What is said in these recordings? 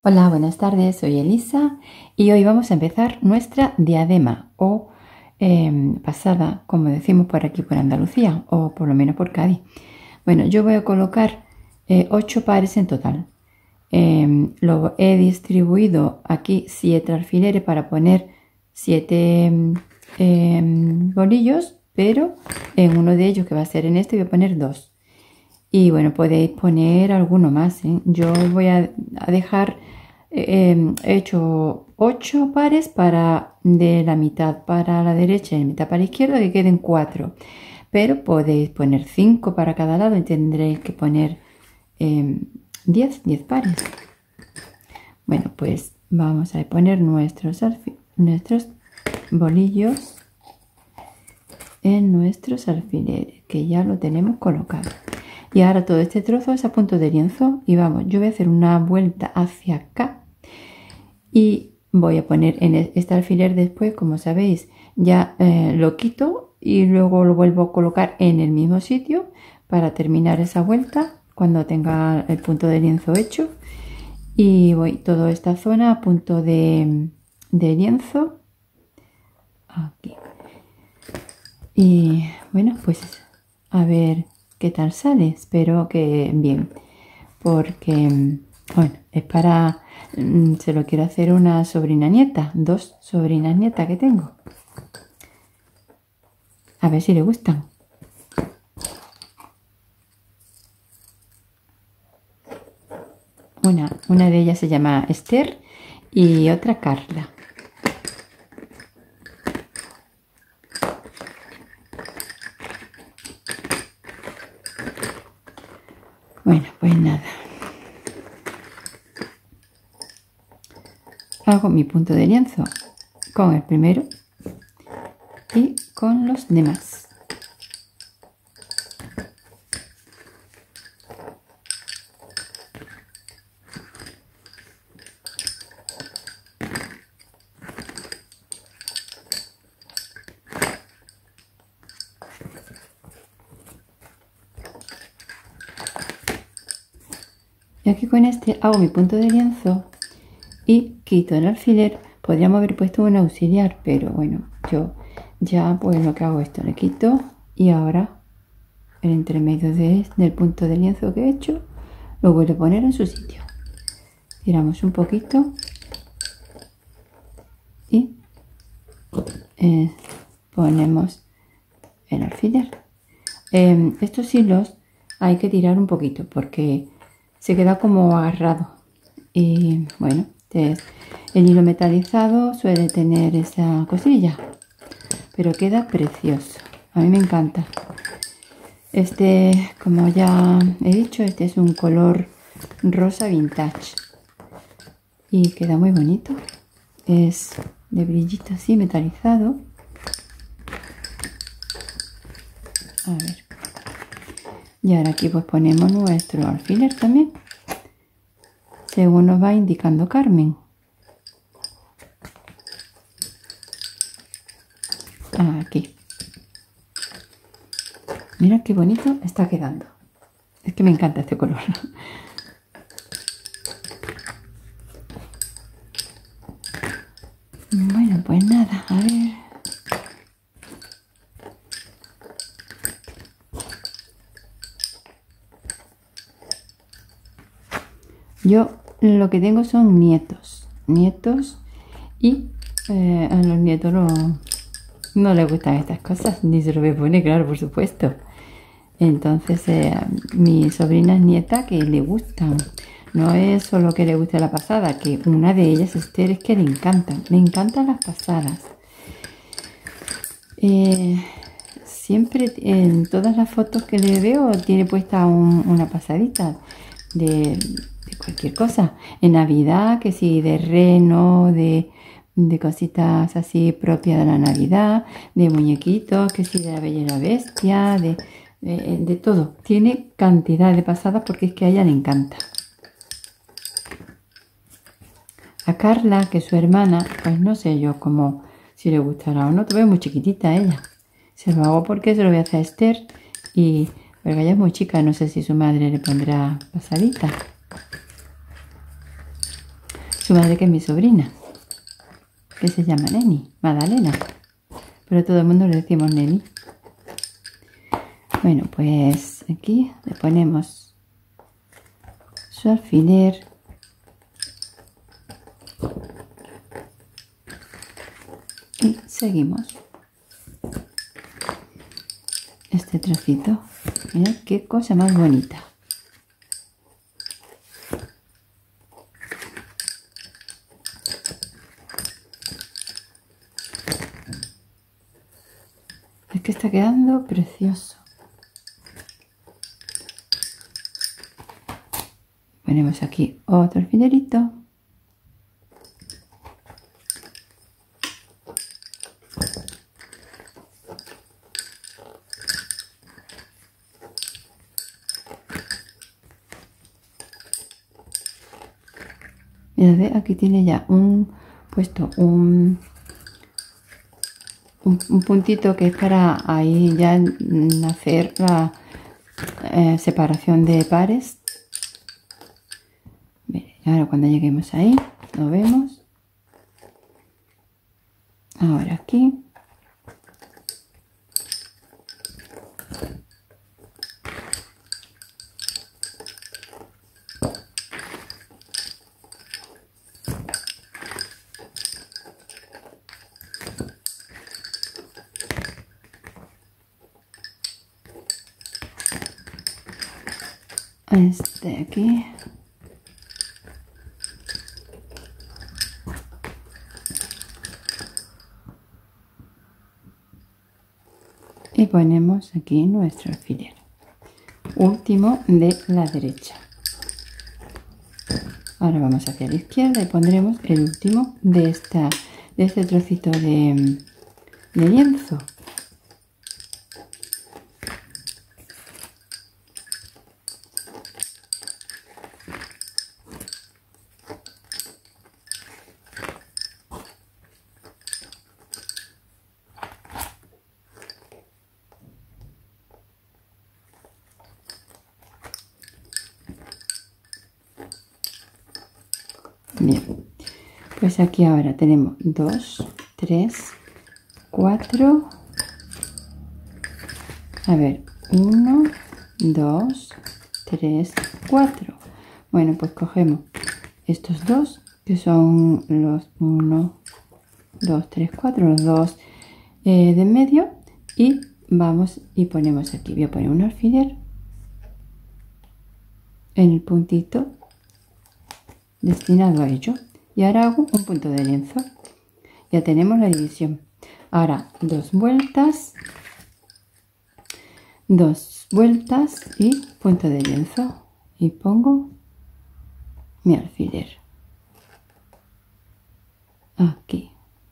Hola, buenas tardes, soy Elisa y hoy vamos a empezar nuestra diadema o pasada, como decimos por aquí por Andalucía o por lo menos por Cádiz. Bueno, yo voy a colocar 8 pares en total. Lo he distribuido aquí 7 alfileres para poner 7 bolillos, pero en uno de ellos, que va a ser en este, voy a poner 2. Y bueno, podéis poner alguno más, ¿eh? Yo voy a dejar he hecho 8 pares de la mitad para la derecha y la mitad para la izquierda, que queden 4. Pero podéis poner 5 para cada lado y tendréis que poner 10 pares. Bueno, pues vamos a poner nuestros bolillos en nuestros alfileres, que ya lo tenemos colocado. Y ahora todo este trozo es a punto de lienzo y vamos, yo voy a hacer una vuelta hacia acá y voy a poner en este alfiler después, como sabéis, ya lo quito y luego lo vuelvo a colocar en el mismo sitio para terminar esa vuelta cuando tenga el punto de lienzo hecho. Y voy toda esta zona a punto de lienzo aquí. Y bueno, pues a ver qué tal sale. Espero que bien, porque bueno, es para se lo quiero hacer una sobrina nieta, 2 sobrinas nietas que tengo, a ver si le gustan. Una de ellas se llama Esther y otra Carla. Bueno, pues nada, hago mi punto de lienzo con el primero y con los demás. Y aquí con este hago mi punto de lienzo y quito el alfiler. Podríamos haber puesto un auxiliar, pero bueno, yo ya pues lo que hago esto, le quito y ahora el entremedio del punto de lienzo que he hecho lo vuelvo a poner en su sitio. Tiramos un poquito y ponemos el alfiler. Estos hilos hay que tirar un poquito porque se queda como agarrado y bueno, el hilo metalizado suele tener esa cosilla, pero queda precioso, a mí me encanta. Este, como ya he dicho, este es un color rosa vintage y queda muy bonito, es de brillito así metalizado. A ver, y ahora aquí pues ponemos nuestro alfiler también, según nos va indicando Carmen. Aquí. Mira qué bonito está quedando. Es que me encanta este color. Bueno, pues nada, a ver. Yo lo que tengo son nietos y a los nietos no les gustan estas cosas, ni se lo voy a poner, claro, por supuesto. Entonces, mi sobrina es nieta que le gustan. No es solo que le guste la pasada, que una de ellas, Esther, es que le encantan las pasadas. Siempre en todas las fotos que le veo tiene puesta una pasadita de cualquier cosa. En Navidad, que sí, de reno, de cositas así propias de la Navidad, de muñequitos, que sí, de la Bella y la Bestia, de todo. Tiene cantidad de pasadas porque es que a ella le encanta. A Carla, que es su hermana, pues no sé yo cómo, si le gustará o no. Todavía es muy chiquitita ella. Se lo hago porque se lo voy a hacer a Esther y porque ella es muy chica, no sé si su madre le pondrá pasadita. Su madre, que es mi sobrina, que se llama Neni, Magdalena, pero todo el mundo le decimos Neni. Bueno, pues aquí le ponemos su alfiler y seguimos este trocito. Mirad qué cosa más bonita. Es que está quedando precioso. Ponemos aquí otro alfilerito. Mirad, aquí tiene ya puesto un puntito que es para ahí ya hacer la separación de pares. Bien, ahora cuando lleguemos ahí lo vemos. Ahora aquí. Este aquí. Y ponemos aquí nuestro alfiler. Último de la derecha. Ahora vamos hacia la izquierda y pondremos el último de este trocito de lienzo. Bien, pues aquí ahora tenemos 2, 3, 4, a ver, 1, 2, 3, 4. Bueno, pues cogemos estos dos, que son los 1, 2, 3, 4, los dos de en medio, y vamos y ponemos aquí. Voy a poner un alfiler en el puntito destinado a ello. Y ahora hago un punto de lienzo. Ya tenemos la división. Ahora dos vueltas y punto de lienzo. Y pongo mi alfiler. Aquí.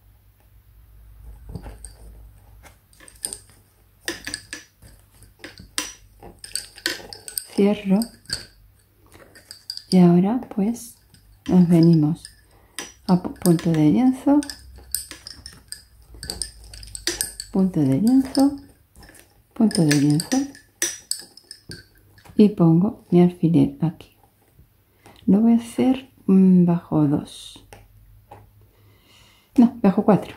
Cierro. Y ahora pues nos venimos a punto de lienzo, punto de lienzo, punto de lienzo, y pongo mi alfiler aquí. Lo voy a hacer bajo 2, no, bajo 4.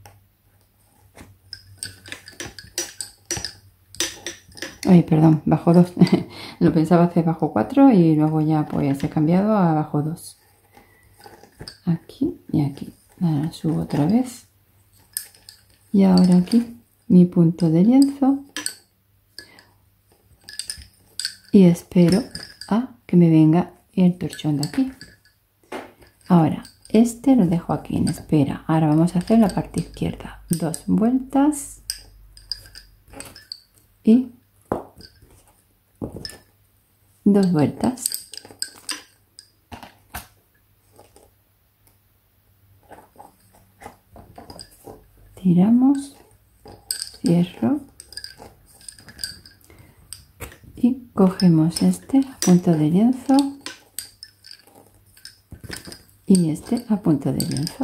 Ay, perdón, bajo 2. Lo pensaba hacer bajo 4 y luego ya pues he cambiado a bajo 2. Aquí y aquí. Ahora subo otra vez. Y ahora aquí mi punto de lienzo. Y espero a que me venga el torchón de aquí. Ahora, este lo dejo aquí en espera. Ahora vamos a hacer la parte izquierda. 2 vueltas. Y 2 vueltas. Tiramos, cierro y cogemos este a punto de lienzo y este a punto de lienzo.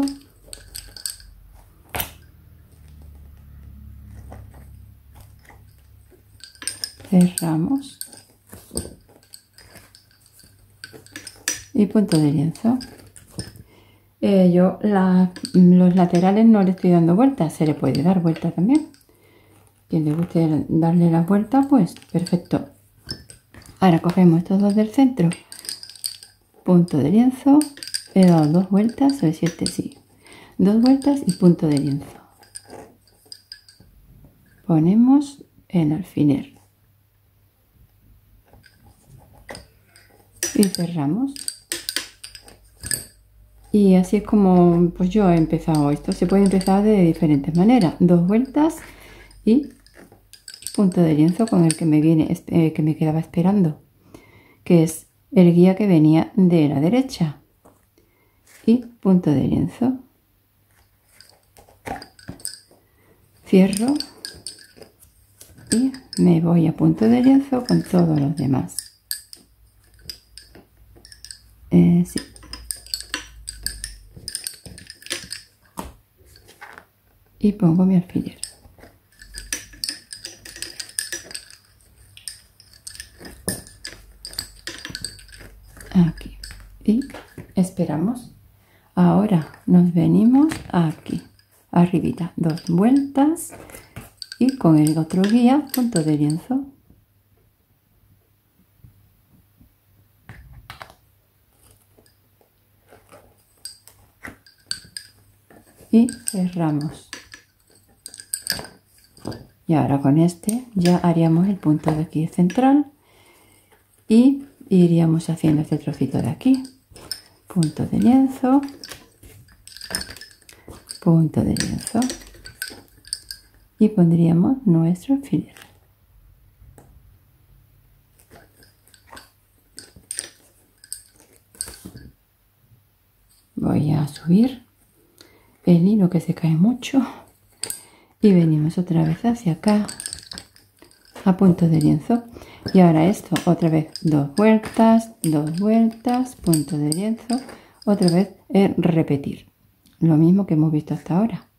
Cerramos y punto de lienzo. Los laterales no le estoy dando vueltas, se le puede dar vuelta también. Quien le guste darle la vuelta, pues perfecto. Ahora cogemos estos dos del centro, punto de lienzo, he dado 2 vueltas, a ver si este sigue. 2 vueltas y punto de lienzo. Ponemos el alfiler y cerramos. Y así es como pues yo he empezado esto. Se puede empezar de diferentes maneras. 2 vueltas y punto de lienzo con el que me quedaba esperando, que es el guía que venía de la derecha. Y punto de lienzo. Cierro y me voy a punto de lienzo con todos los demás. Sí. Y pongo mi alfiler. Aquí. Y esperamos. Ahora nos venimos aquí. Arribita. 2 vueltas. Y con el otro guía, punto de lienzo. Y cerramos. Y ahora con este ya haríamos el punto de aquí central y iríamos haciendo este trocito de aquí. Punto de lienzo, punto de lienzo y pondríamos nuestro alfiler. Voy a subir el hilo que se cae mucho y venimos otra vez hacia acá a punto de lienzo. Y ahora esto otra vez 2 vueltas, punto de lienzo, otra vez repetir lo mismo que hemos visto hasta ahora.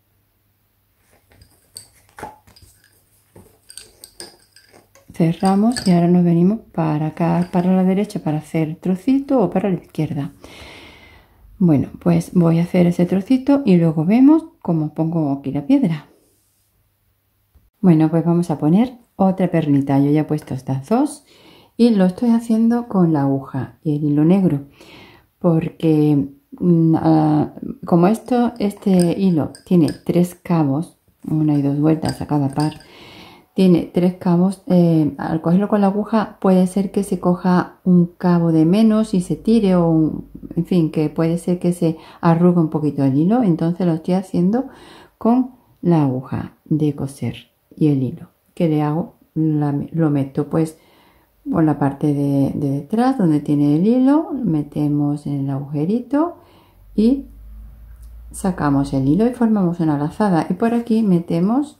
Cerramos y ahora nos venimos para acá, para la derecha para hacer trocito o para la izquierda. Bueno, pues voy a hacer ese trocito y luego vemos cómo pongo aquí la piedra. Bueno, pues vamos a poner otra perlita. Yo ya he puesto estas dos y lo estoy haciendo con la aguja y el hilo negro porque como este hilo tiene 3 cabos, una y 2 vueltas a cada par, tiene 3 cabos, al cogerlo con la aguja puede ser que se coja un cabo de menos y se tire o en fin, que puede ser que se arrugue un poquito el hilo. Entonces lo estoy haciendo con la aguja de coser y el hilo que le hago, lo meto pues por la parte de detrás donde tiene el hilo, metemos en el agujerito y sacamos el hilo y formamos una lazada y por aquí metemos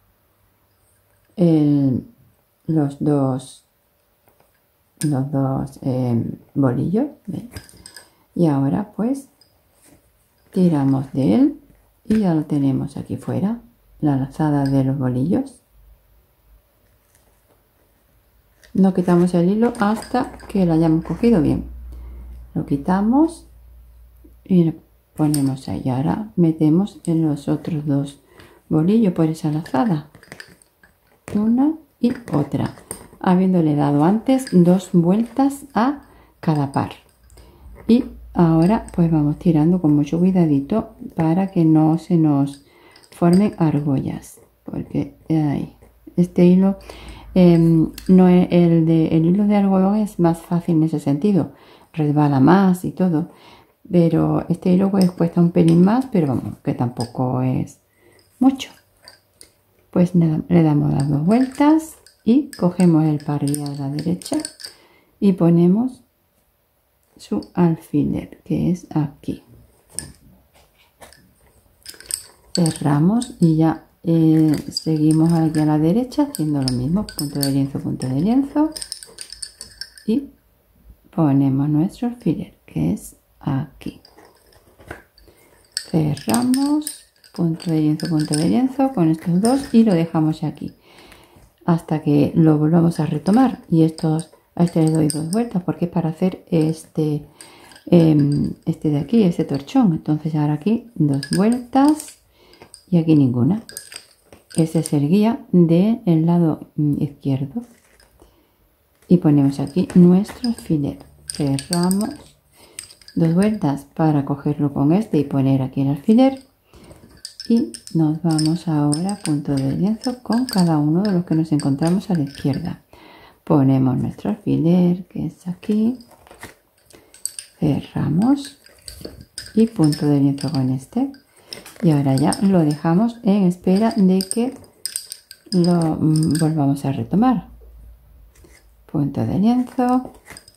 los dos bolillos. ¿Ven? Y ahora pues tiramos de él y ya lo tenemos aquí fuera, la lazada de los bolillos. No quitamos el hilo hasta que lo hayamos cogido bien. Lo quitamos y lo ponemos ahí. Ahora metemos en los otros 2 bolillos por esa lazada. Una y otra. Habiéndole dado antes 2 vueltas a cada par. Y ahora pues vamos tirando con mucho cuidadito para que no se nos formen argollas. Porque ahí, este hilo... no es el hilo de algodón es más fácil en ese sentido, resbala más y todo, pero este hilo pues cuesta un pelín más, pero vamos, que tampoco es mucho. Pues nada, le damos las 2 vueltas y cogemos el par guía de la derecha y ponemos su alfiler, que es aquí. Cerramos y ya seguimos aquí a la derecha haciendo lo mismo, punto de lienzo y ponemos nuestro alfiler, que es aquí. Cerramos, punto de lienzo con estos 2 y lo dejamos aquí hasta que lo volvamos a retomar. Y a este le doy 2 vueltas porque es para hacer este de aquí, este torchón. Entonces ahora aquí 2 vueltas y aquí ninguna. Ese es el guía del lado izquierdo. Y ponemos aquí nuestro alfiler. Cerramos 2 vueltas para cogerlo con este y poner aquí el alfiler. Y nos vamos ahora a punto de lienzo con cada uno de los que nos encontramos a la izquierda. Ponemos nuestro alfiler, que es aquí. Cerramos y punto de lienzo con este. Y ahora ya lo dejamos en espera de que lo volvamos a retomar. Punto de lienzo.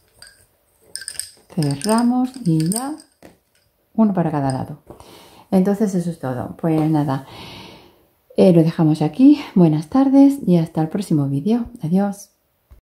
Cerramos y ya uno para cada lado. Entonces eso es todo. Pues nada, lo dejamos aquí. Buenas tardes y hasta el próximo vídeo. Adiós.